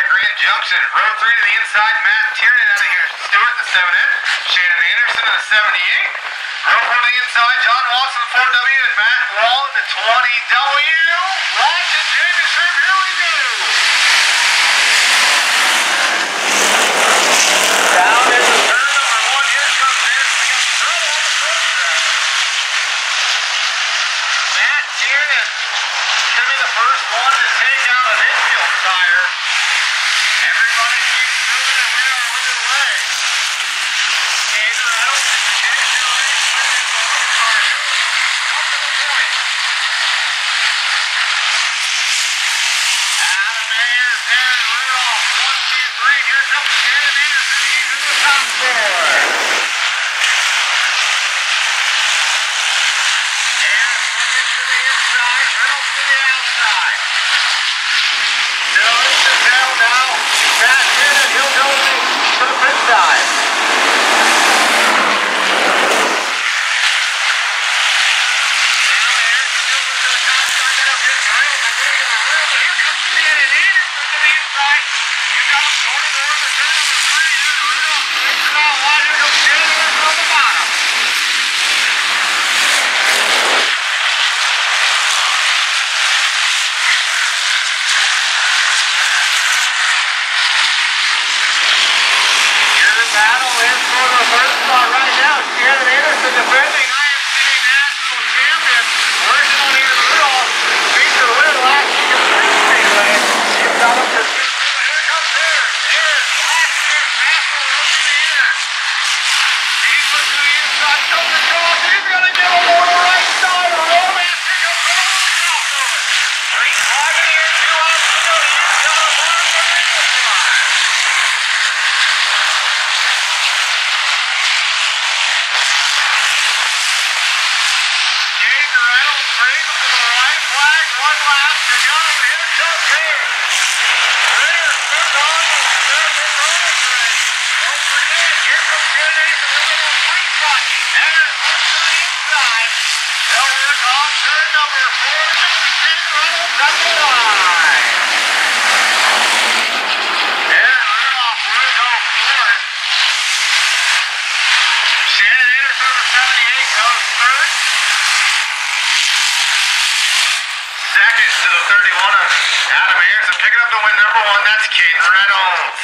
of Grand Junction. Row 3 to the inside, Matt Tiernan out of here. Stewart, the 7N. Shannon Anderson in the 78. Row 4 to the inside, John Watson, the 4W, and Matt Wall in the 20W. Watch it, championship, here we go. Down into turn number 1. Here comes Anderson. We got trouble on the front side. Matt Tiernan should be the first one to take out an infield tire. Everybody keeps moving and we are underway. Gator Reynolds, Jason Reese, up to the point. Adam Ayers, Darren Rudolph, 1, 2, 3. Here comes Shannon Anderson. He's in the top 4. Ayers looking to the inside, Reynolds to the outside. Still in the tail now. Matt Tiernan, he'll go to the pit side. Battle is for the first spot right now. Shannon Anderson defending IMCA National Champion. Working on Ian Rudolph. Feature win last year. He's got up to 2. Here comes Ayers. Ayers, last year's national rookie of the year. He's looking to the inside. Shoulder cross. He's going to give him over the right side. Romance. Here comes Rudolph. 3-5 in here. 2 outs to go. He's got a mark on the inside. Brings him to the right flag, 1 lap to go. Here comes Ayers. Ayers took on the bonus race. Don't forget, here comes Shannon Anderson. They're going to 3 spot. Ayers looks to the inside. They'll work off turn number 4. Reynolds up the line. Aaron Rudolph will go forward. Shannon Anderson number 78 goes third. Second to the 31 of Adam Ayers, and picking up the win number 1, that's Caden Reynolds.